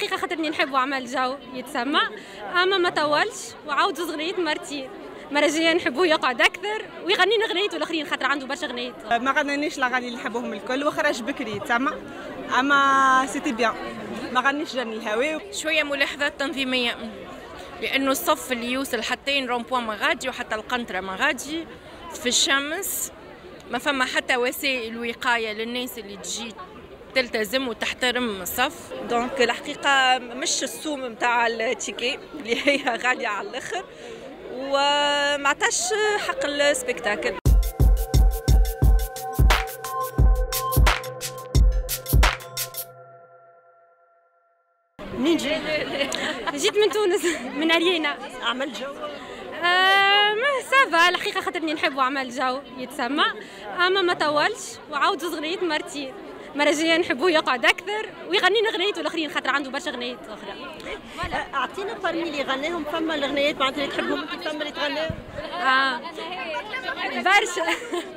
الحقيقه خاطرني نحب عمل جو يتسمى، اما ما طولش وعاود زوز غنيت مرتين. مرة جاية نحبوه يقعد أكثر ويغني غنيت والآخرين خاطر عنده برشا غنيت. ما غنينيش الأغاني اللي نحبوهم الكل وخرج بكري تسمى، أما سيتي بيان. ما غنيش جاني الهواء. شوية ملاحظات تنظيمية، لأنه الصف اللي يوصل حتى رومبوان مغادي وحتى القنطرة مغادي في الشمس، ما فما حتى وسائل وقاية للناس اللي تجي تلتزم وتحترم الصف. دونك الحقيقة مش السوم متاع التيكي اللي هي غالية على الآخر وما عطاش حق السبيكتاكل. منين جيت؟ جيت من تونس من أرينا. عمل جو؟ ما سافا الحقيقة خاطرني نحبوا عمل جو يتسمى، أما ما طولش وعاود زوز غنيت مرتين. مرة جاية نحبوه يقعد أكثر ويغني غنيت والآخرين خاطر عنده برشا غنيت أخرى. أعطينا برمي اللي غناهم، فما الغنيات معناتها اللي تحبهم أنت، فما اللي تغناهم؟ برشا.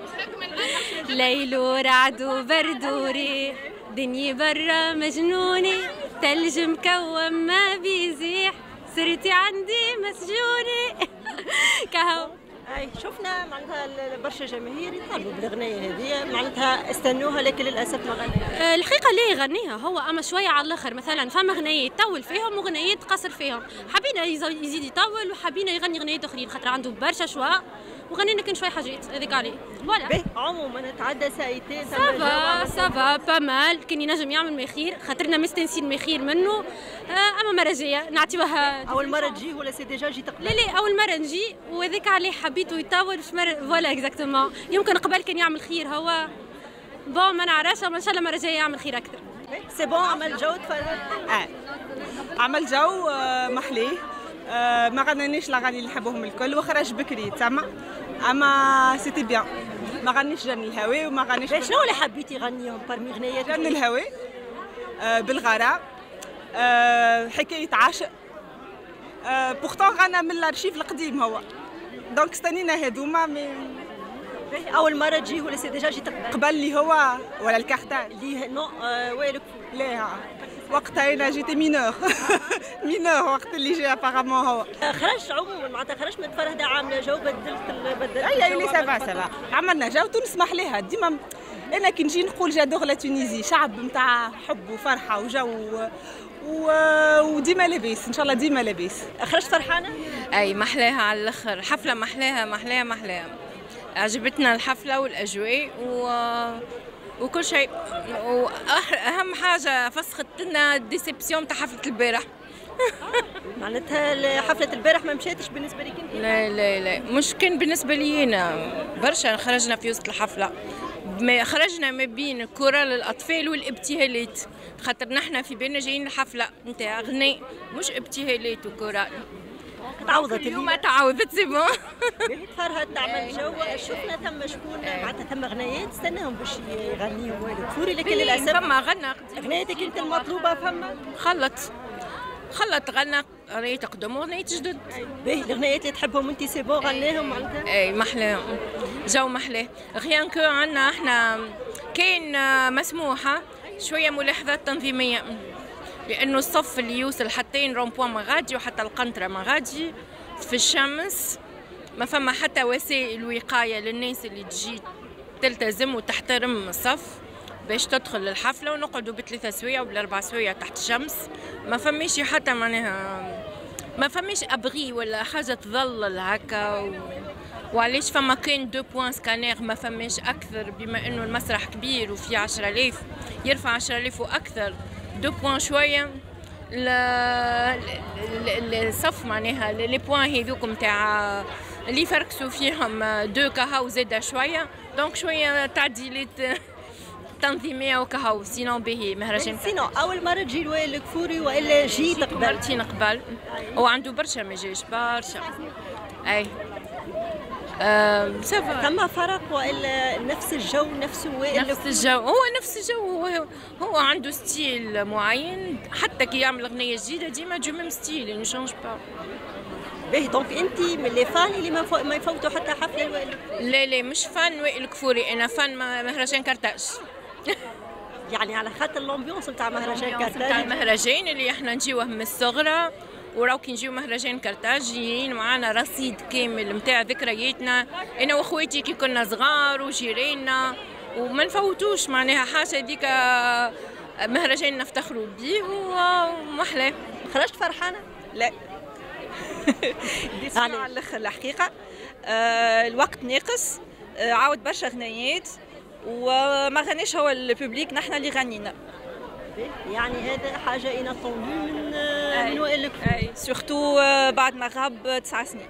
ليل ورعد وبرد وريح، دنيا برا مجنوني، تلج مكوم ما بيزيح، صرتي عندي مسجوني. كهو. اي شفنا معناتها برشا جماهير يطالبوا بالغنية هذه، معناتها استنوها لكن للاسف ما غناها. الحقيقه ليه يغنيها هو، اما شويه على الاخر. مثلا فما غنية يطول فيهم وغنية تقصر فيهم، حبينا يزيد يطول وحبينا يغني غنيات اخرين خاطر عنده برشا شوا وغنينا كان شويه حاجات هذيك عليه. فوالا عموما نتعدى سايتين سافا با مال، كان ينجم يعمل مخير خاطرنا مستنسين مخير منه. اما مره جايه نعطيوها. اول مره تجي ولا سي ديجا جيت قبل؟ لا اول مره نجي وهذاك عليه حبيته يطول فوالا اكزاكتومون. يمكن قبل كان يعمل خير هو بون ما نعرفش، اما ان شاء الله مره جايه يعمل خير اكثر. سي بون عمل جو تفرج. عمل جو محليه. ما غنينيش الاغاني اللي نحبوهم الكل وخرج بكري تسمى، اما سيتي بيان. ما غنيش جاني الهواء وما غنيش. شنو اللي حبيتي غنيهم برمي غنيات؟ جاني الهواء، بالغرام، حكايه عاشق، بورتون غنى من الارشيف القديم هو، دونك استنينا هذوما. اول مره تجي ولا سي ديجا جيت قبل اللي هو ولا الكارتال اللي نو ويلك؟ لا وقتها انا جيت مينور. مينور وقت اللي جي ابارامون هو. خرج عموما معناتها خرج من فرهده عامله جو، بدلت اي اللي سافا عملنا جو. تونس محليها ديما. انا كي نجي نقول جادور لا تونيزي، شعب نتاع حب وفرحه وجو وديما لاباس ان شاء الله، ديما لاباس. خرجت فرحانه؟ اي محلاها على الاخر، حفله محلاها. عجبتنا الحفله والاجواء وكل شيء، واهم حاجه فسخت لنا الديسيبسيون تاع حفله البارح. معناتها حفله البارح ما مشاتش بالنسبه لك انت؟ لا مش كان بالنسبه لي انا، برشا خرجنا في وسط الحفله، خرجنا ما بين كرة للأطفال والابتهالات، خاطر نحنا في بالنا جايين الحفلة نتاع غناء مش ابتهالات وكرة. تعوضت اليوم تعوضت سي بون. فرهد تعمل جو. شفنا ثم شكون معناتها ثم غنايات استناهم باش يغنيهم وائل كفوري، لكن للاسف فما غنى غنايتك انت المطلوبه. فما خلط غنى غنايات قدم وغنايات جدد. باهي الغنايات اللي تحبهم انت سي بون غناهم معناتها؟ اي محلاهم جو محلاه. غيان كو عندنا احنا كاين مسموحه شويه ملاحظات تنظيميه، لانه الصف اللي يوصل حتى رومبوان مغادي وحتى القنطره مغادي في الشمس، ما فما حتى وسائل وقايه للناس اللي تجي تلتزم وتحترم الصف باش تدخل للحفله، ونقعدوا ب3 سوايع وب4 سوايع تحت الشمس. ما فماش حتى معناها ما فماش ابغي ولا حاجه تظلل هكا وعلاش فما كان 2 بوان سكانير، ما فماش اكثر بما انه المسرح كبير وفي 10,000 يرفع 10,000 واكثر. 2 بوان شويه الصف معناها لي بوان هذوك نتاع اللي فركسوا فيهم 2 كهو زاده شويه، دونك شويه تعديلات تنظيميه وكهو. سينو باهي مهرجان. سينو اول مره تجي لوائل الكفوري والا جيت قبل؟ مرتين قبل، هو عنده برشا ما جاش برشا. اي ثم فرق والا نفس الجو نفسه؟ نفس الجو، هو نفس الجو. هو عنده ستيل معين، حتى كي يعمل اغنيه جديده ديما جو ميم ستيل، يعني شونج با. باهي دونك انت من لي فان اللي ما يفوتوا حتى حفله لوائل؟ لا مش فان وائل الكفوري، انا فان مهرجان كرتاج. يعني على خاطر الامبيونس نتاع مهرجان نتاع كارتاج. المهرجان اللي احنا نجيوه من الصغرى، وراو كي نجيو مهرجان كارتاج جايين معانا رصيد كامل نتاع ذكرياتنا، انا واخواتي كي كنا صغار وجيراننا، وما نفوتوش معناها حاجه هذيك مهرجان نفتخروا بيه ومحلاه. خرجت فرحانه؟ لا على الاخر الحقيقه. الوقت ناقص، عاود برشا غنيات وما غناش هو الببليك، نحن اللي غنينا. يعني هذا حاجه اناتوندو من وائل الكفور. اي سورتو بعد ما غاب 9 سنين.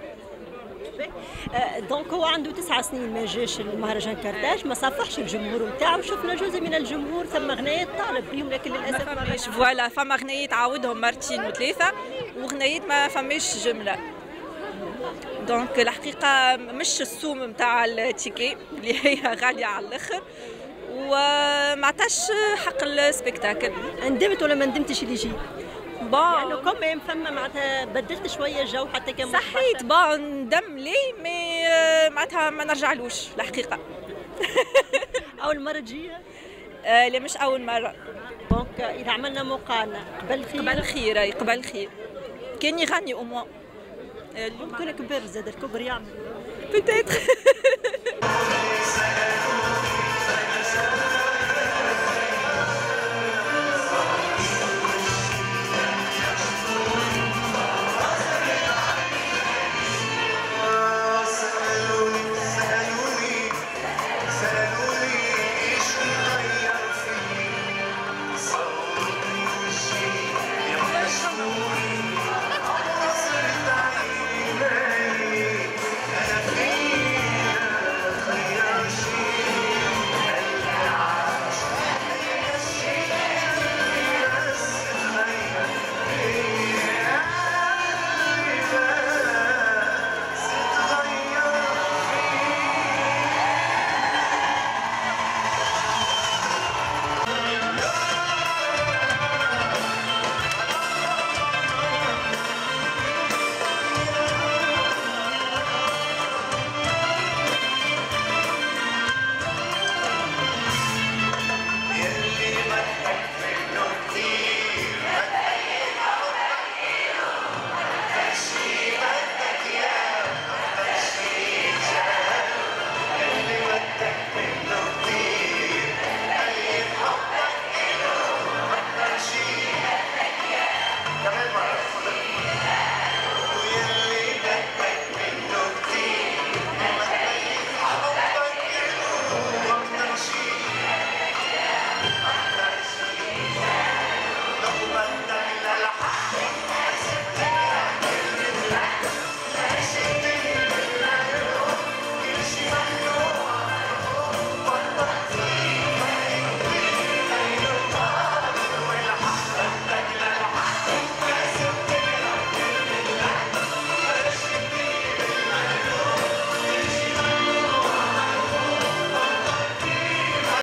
دونك هو عنده 9 سنين ما جاش المهرجان كارتاج، ما صافحش الجمهور نتاعو، شفنا جزء من الجمهور ثم غنايات طالب بهم لكن للاسف ما فماش. فوالا فما غنيات عاودهم مرتين وثلاثه، وغنيات ما فماش جمله. دونك الحقيقه مش السوم نتاع التيكي اللي هي غاليه على الاخر، وما عطاش حق السبيكتاكل. ندمت ولا ما ندمتش اللي جيت؟ يعني كم فما معناتها بدلت شويه الجو حتى كان صحيت ندم ليه مي معناتها ما نرجعلوش الحقيقه. اول مره تجيها؟ لا مش اول مره. دونك اذا عملنا مقارنه قبل خير كان يغني او موان. ممكن كبر زاد الكبر يعمل بيتيتر.